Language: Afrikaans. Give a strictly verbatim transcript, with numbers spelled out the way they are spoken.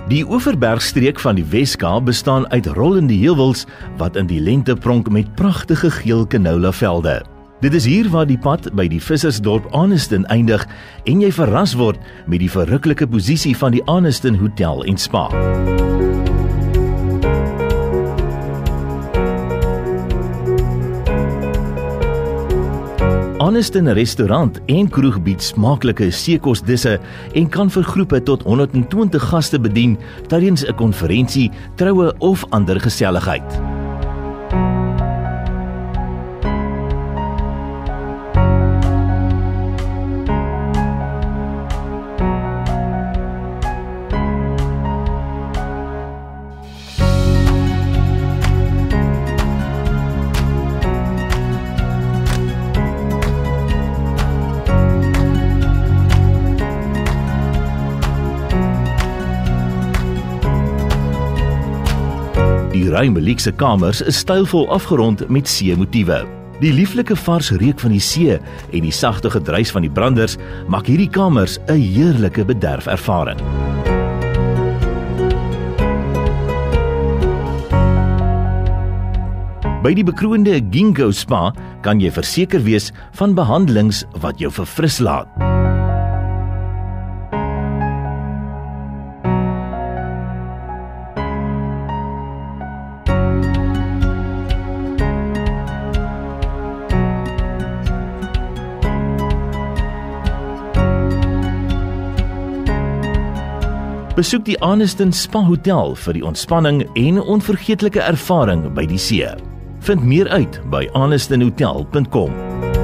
Die Oeverbergstreek van die Weskaap bestaan uit rollende heuwels wat in die lente pronk met pragtige geel canola-velde. Dit is hier waar die pad by die vissersdorp Anniston eindig en jy verras word met die verruklike posisie van die Anniston Hotel en Spa. Anniston restaurant en kroeg bied smaaklike seekosdisse en kan vir groepe tot honderd en twintig gaste bedien tydens 'n konferensie, troue of ander geselligheid. Die ruime luukse kamers is stylvol afgerond met see-motiewe. Die lieflike vars reuk van die see en die sagte gedruis van die branders maak hierdie kamers 'n heerlike bederfervaring. By die bekroonde Ginkgo Spa kan jy verseker wees van behandelings wat jou verfris laat. Besoek die Anniston Spa Hotel vir die ontspanning en onvergeetlike ervaring by die see. Vind meer uit by anniston hotel punt com.